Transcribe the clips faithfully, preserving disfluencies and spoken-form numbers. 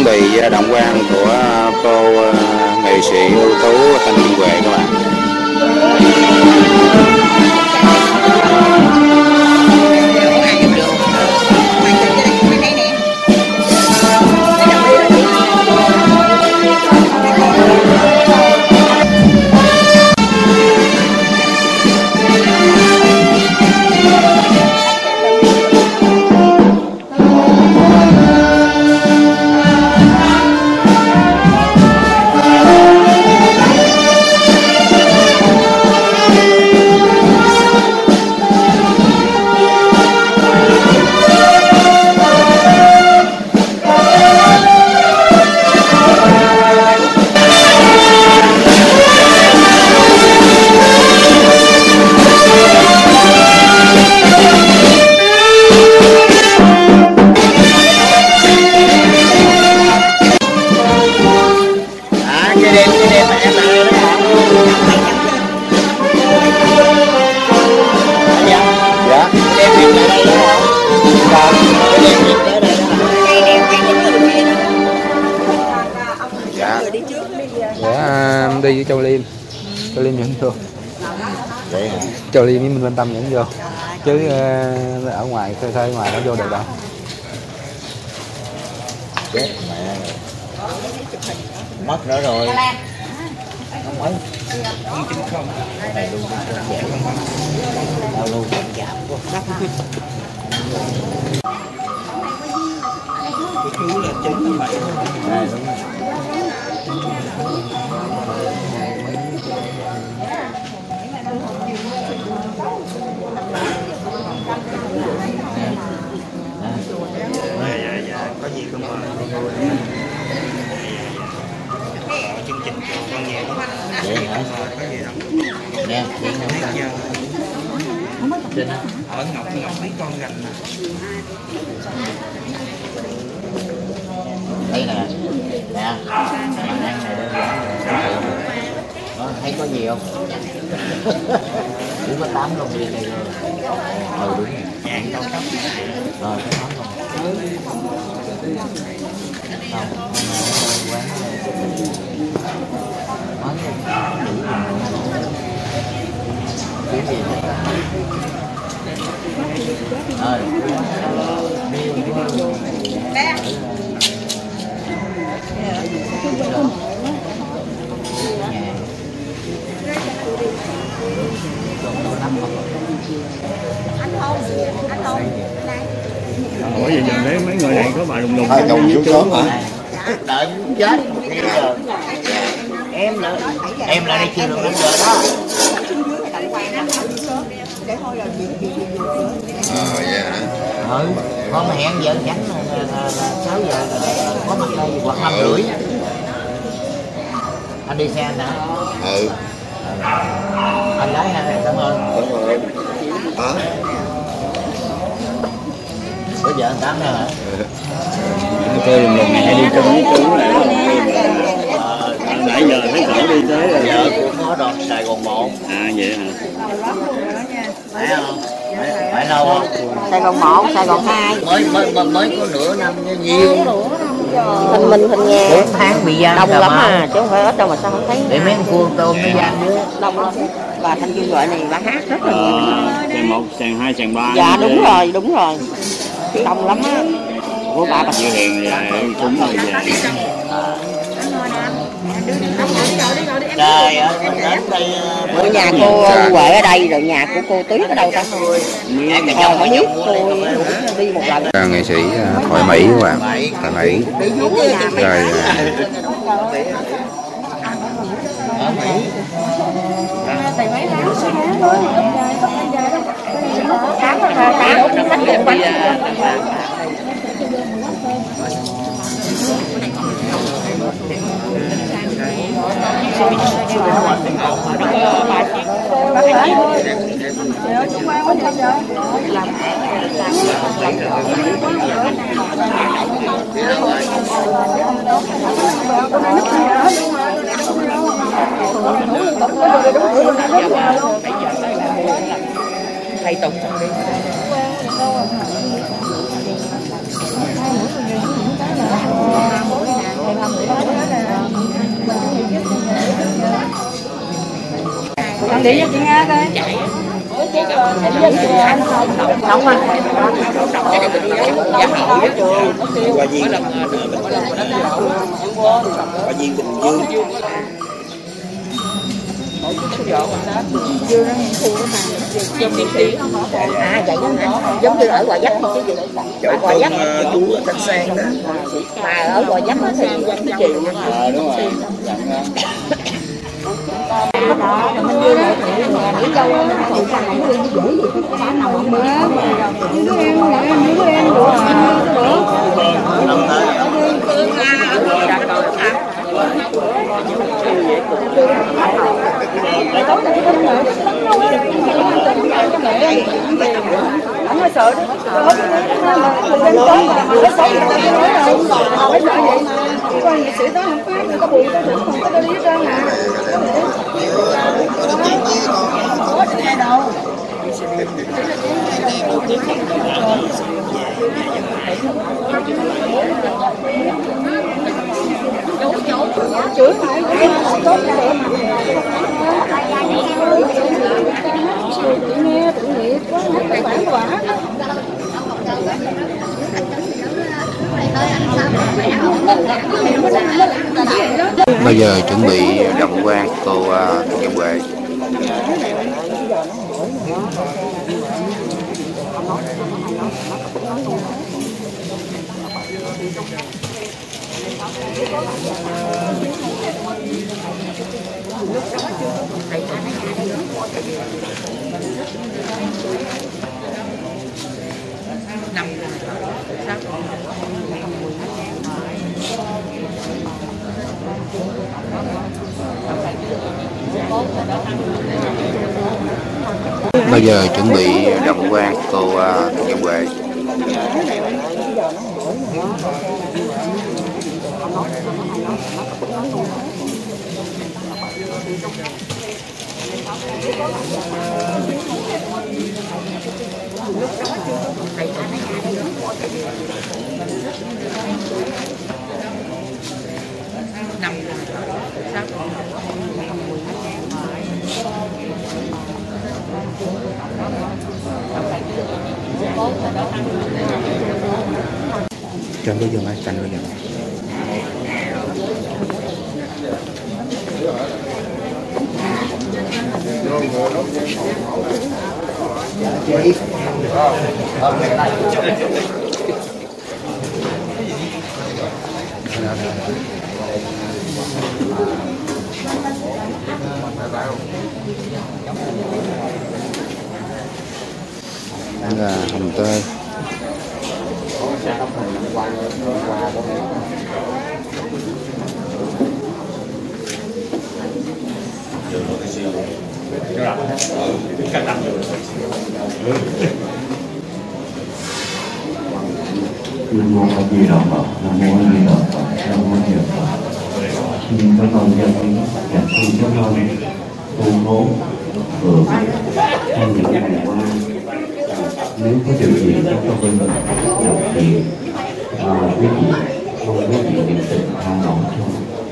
chuẩn bị động quan của cô nghệ sĩ ưu tú Thanh Kim Huệ các bạn. Đi với Châu Liêm, Châu Liêm dẫn vô, Châu Liêm với Minh Văn Tâm dẫn vô, chứ uh, ở ngoài khơi khơi ngoài nó vô được đâu. Chết mẹ mất nữa rồi. Không mấy. Không. Này luôn dễ không? Đâu luôn giảm quá. Cái chú là chín mươi bảy. Này đúng rồi. Dạ dạ có gì không mời chương trình cho con nghe đó. Vậy hả? Có gì đâu. Nè, vậy nè. Trên Ở Ngọc Ngọc mấy con gành nè. Đây nè. Nè. Mà ăn này đơn giản. Nó thấy có gì không? Chỉ có tám lon bia này rồi. Ừ đúng rồi. Dạng cao cấp. Rồi cái món không. Không, quán món gì? Cái gì vậy? Ờ. Anh không, anh không. Ủa giờ giờ thấy mấy người này có bà lùng lùng Thôi chồng xuống sớm hả? Đợi chết giờ. Em là em là đi chưa được đến giờ đó. Ờ vậy hả? Ừ, con hẹn giờ chắn là sáu giờ có mặt đây hoặc năm rưỡi. Anh đi xe anh hả? Ừ. Anh lái ha, cảm ơn. Đúng rồi. Hả? Bây giờ anh Tám nữa hả? tôi lùng lùng này đi chung với chú này. Nãy giờ thấy cổ đi tới rồi. Giờ cũng có đoàn Sài Gòn một. À vậy hả? Phải không? Phải lâu không? Sài Gòn một, Sài Gòn hai. Mới mới mới, mới có nửa năm như nhiều. Hình mình hình nhà. Bốn tháng bị giam. Đông lắm à, chứ không phải ít đâu mà sao không thấy. Để mấy con tôm nó giam chứ. Đông lắm. Bà Thanh Kim Huệ này bà hát rất là nhiều. Sàn một, sàn hai, sàn ba. Dạ đúng rồi, đúng rồi. Đông lắm á. Của bà bà Như Hiền là chúng rồi về. Trời ơi, mình đến đây. Ở nhà cô Huệ ở đây rồi nhà của cô Tuyết ở đâu ta? Ờ, phải biết tôi đi một lần. Nghệ sĩ Thoại Mỹ các bạn, Thoại Mỹ. Rồi Tại mấy tháng sáu tháng thôi, tháng tháng tháng tháng tiền quanh. Thầy Tùng không đi. Hãy subscribe cho kênh Ghiền Mì Gõ để không bỏ lỡ những video hấp dẫn. đi cho chị Nga coi. Nóng à. Qua viên qua viên Bình Dương. À vậy đó, giống như ở Gò Vấp chứ gì. Chỗ Gò Vấp chú Thanh Sang đó. mà ở Gò Vấp thì cái chiều. Ờ đúng rồi. Đó, mình đưa lại thì nhà nghỉ dâu nó thì sao này nó đi dễ gì cái xã nào mà mưa. Những đứa em lại những đứa em được ăn được. Không có sợ đó, có cái lên tới mà nó sống người ta nói rồi, không phải sợ vậy mà, coi nghệ sĩ đó không phát, có buồn có được, không có đâu lý ra mà. Có được nghe đâu. Chửi mày cũng tốt đẹp mà. Tự nghe, tự nghiệp, có hát tự bản quả. Bây giờ chuẩn bị động quan cô uh, Kim Huệ. Bây giờ chuẩn bị động quan cô uh, Kim Huệ. Chọn cái giường ai cạnh cái giường. Đây là hồng tơi. Nam mô A Di Đà Phật, Nam mô A Di Đà Phật, Nam mô A Di Đà Phật. Xin các con gia quyến và xin các con tu hố vừa trong những ngày qua, nếu có điều gì các con bên mình làm thì quý vị mong quý vị niệm tình tha lỗi cho.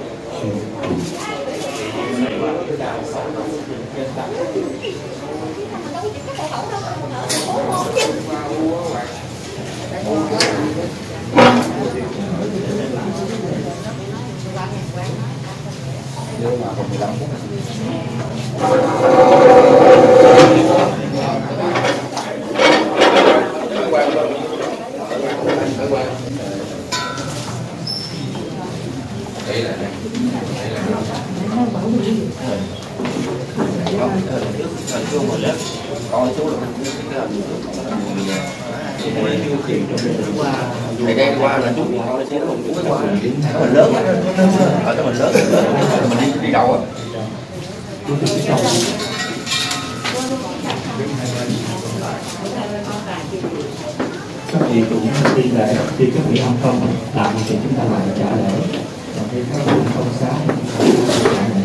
Thầy đem qua là chú nó sẽ không chú qua mình lớn ở cái mình lớn mình đi đi đâu à Các vị cũng đi lễ, khi các vị ăn không làm thì chúng ta lại trả lễ, và khi các vị không xá trả lễ.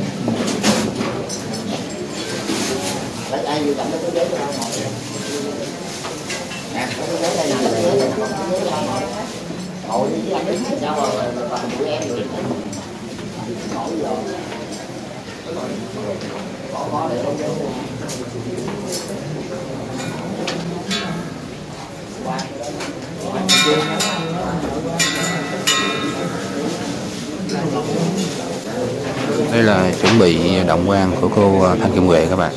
Lấy ai như cảm thấy có giấy cho ông ngồi. Nè, có giấy đây nè, giấy này, giấy này. Ngồi đi với anh đứng sao rồi, và tụi em được. Ngồi rồi. Đây là chuẩn bị động quan của cô Thanh Kim Huệ các bạn.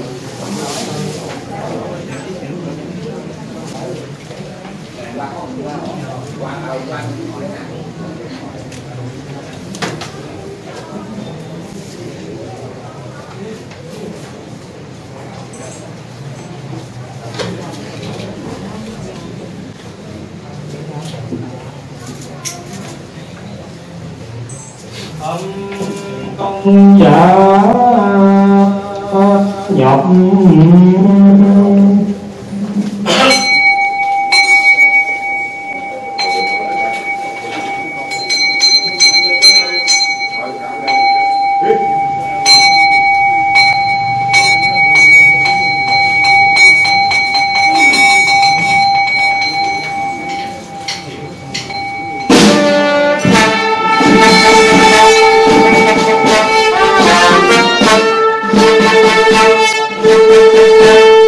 Công giả nhập Thank you.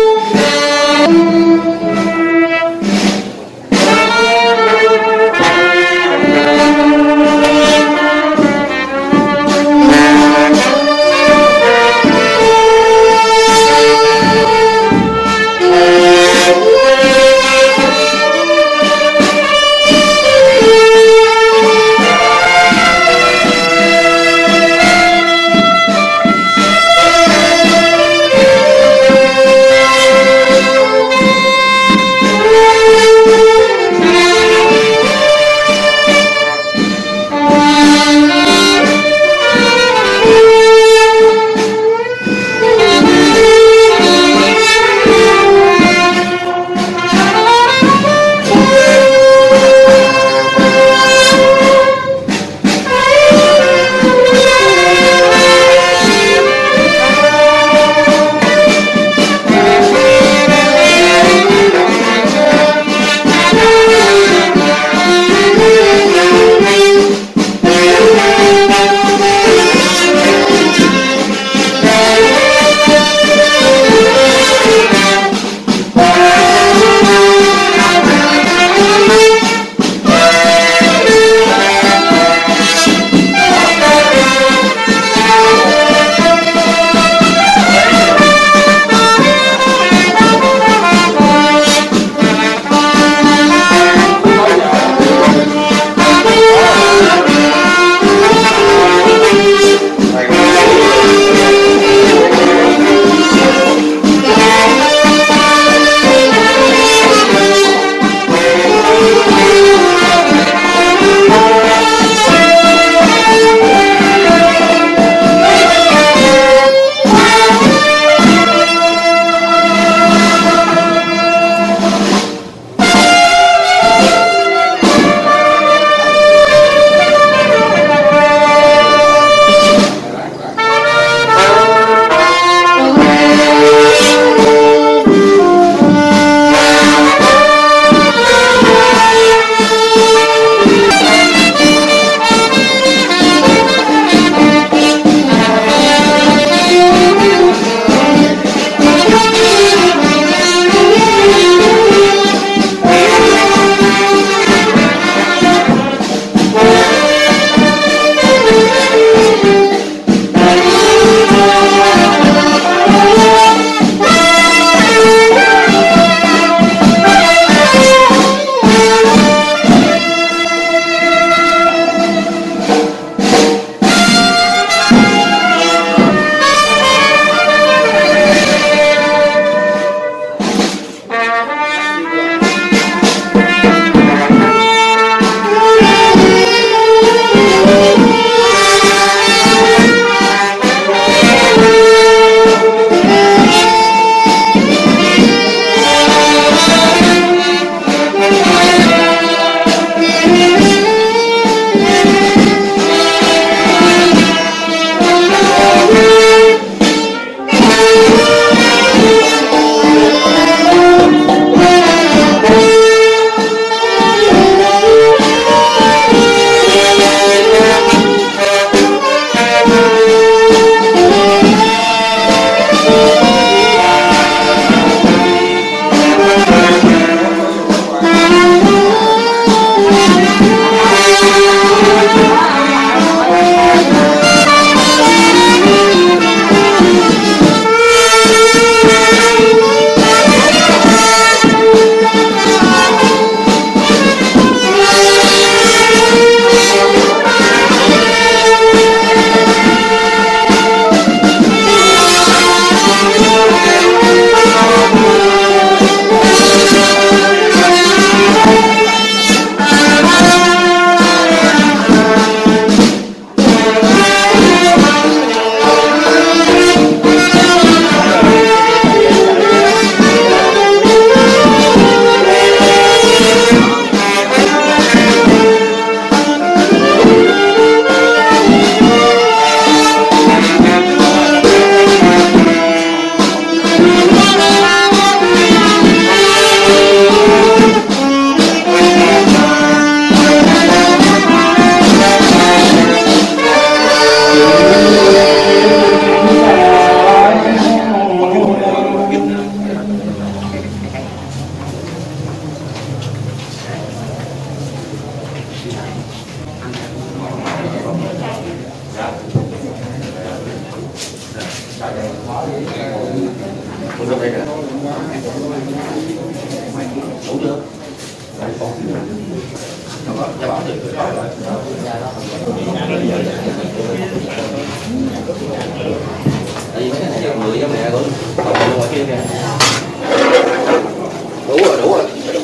Đủ rồi, đủ rồi.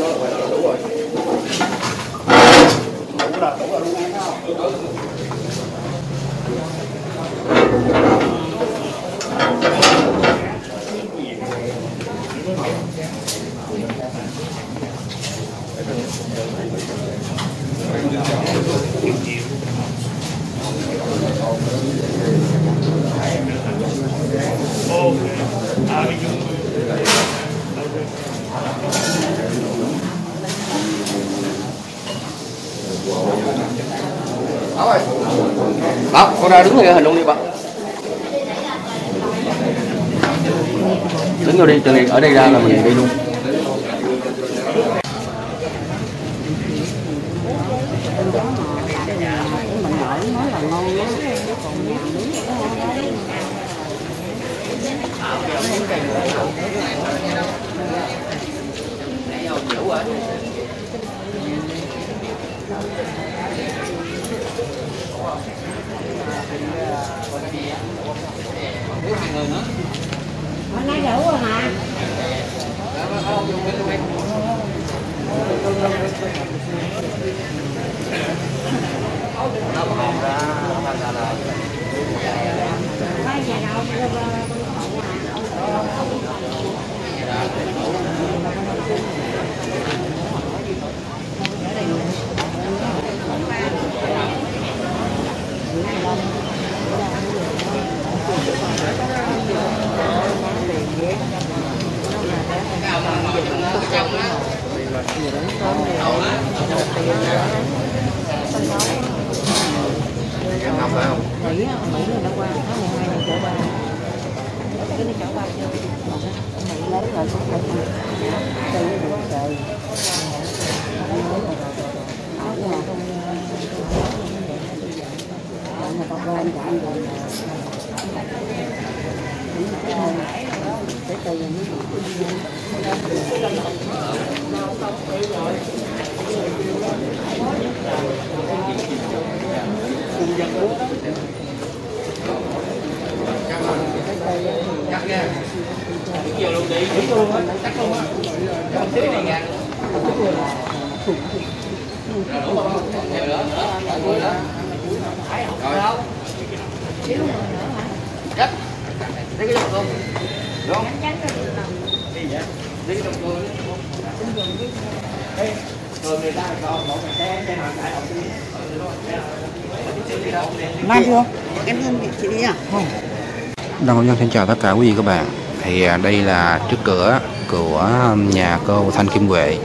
Bảo, con ra đứng ngay hình luôn đi bà. Đứng vô đi, từ ở đây ra là mình đi luôn. Hôm nay đủ rồi mà. Mang chưa? Em thương chị đi à? Đăng Công Nhân xin chào tất cả quý vị các bạn. Thì đây là trước cửa của nhà cô Thanh Kim Huệ,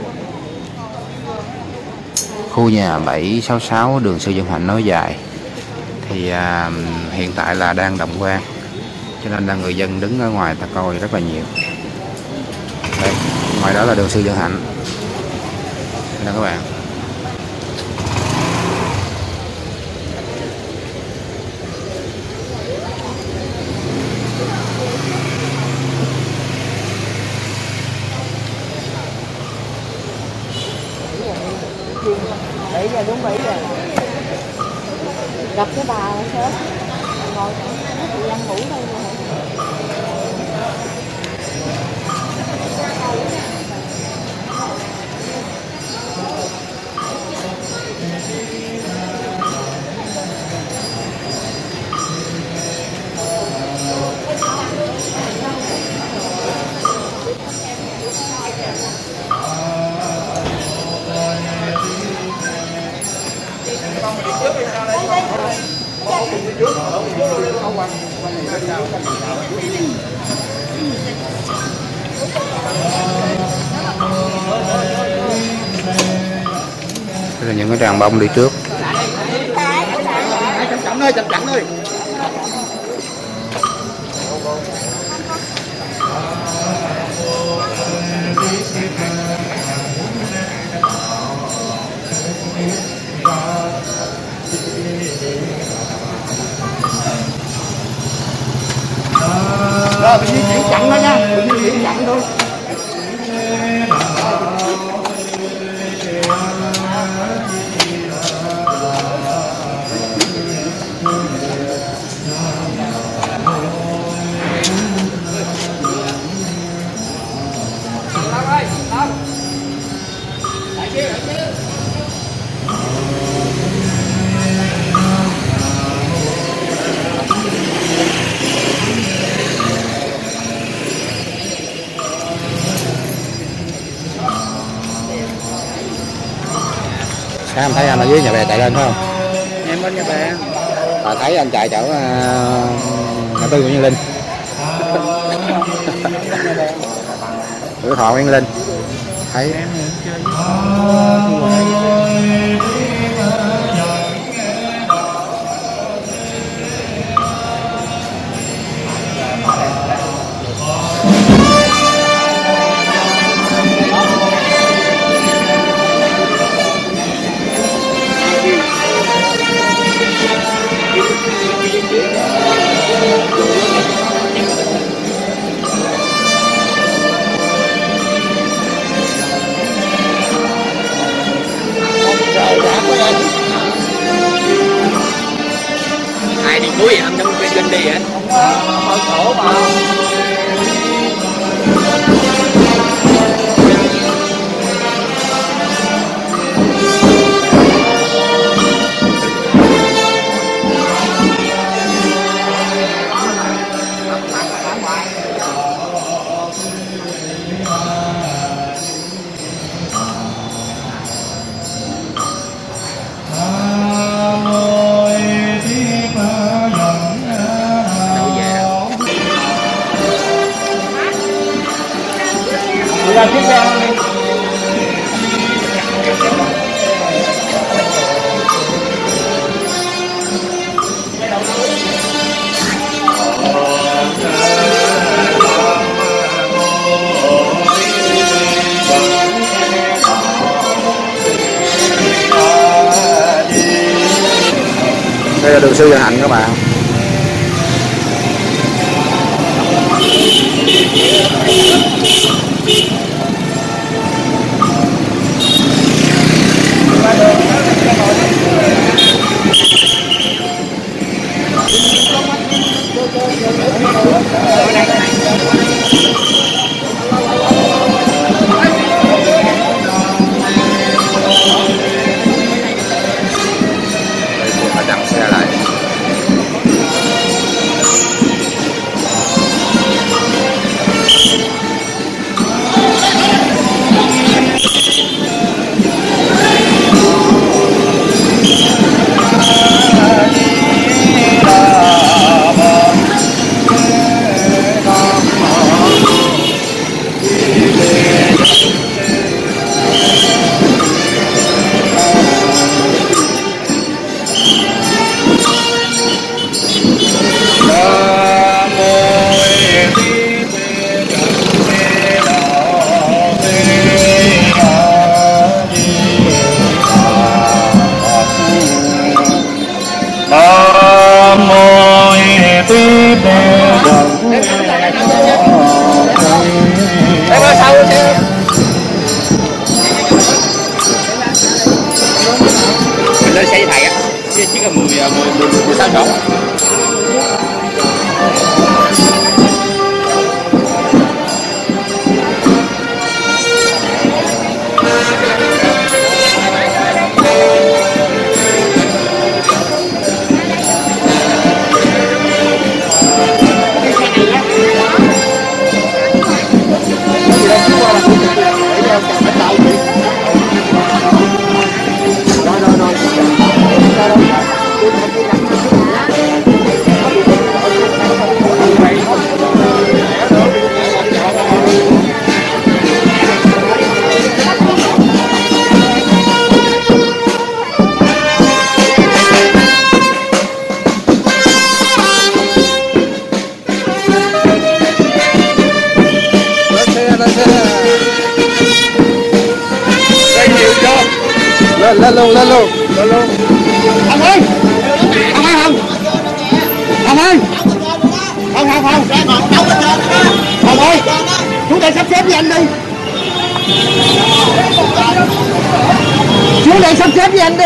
khu nhà bảy sáu sáu đường Sư Vân Hạnh nối dài. Thì à, hiện tại là đang động quan, cho nên là người dân đứng ở ngoài ta coi rất là nhiều. Đây, ngoài đó là đường Sư Vân Hạnh. Đây các bạn. bảy giờ đúng bảy giờ. Gặp cái bà sớm. Ngồi chị ăn ngủ thôi. Đây là những cái tràng bông đi trước. Chậm chậm thôi, chậm chậm thôi. chậm thôi nha, đừng đi chậm thôi. Sáng em thấy anh ở dưới nhà bè chạy lên phải không? Em bên nhà bè. À, thấy anh chạy chỗ uh, ngã tư Nguyễn Văn Linh. Cửa Thọ Nguyễn Linh. Thấy Ai đi cuối anh trong cái kinh đi vậy? Mở khổ mà. Ra tiếp theo đi. đây là đường Sư Vạn Hạnh các bạn. Phải chặn xe lại. Lên xe với thầy á, chỉ cần mười mười mười sáu chỗ. Lên luôn, lên luôn, lên luôn. Ông ơi, ông ơi không, ông ơi, không không không, xuống đây sắp xếp với anh đi. Xuống đây sắp xếp với anh đi.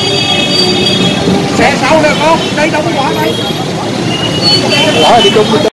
Xe sau nè con, đây đâu có quả đây. Quả đi chung đi chung.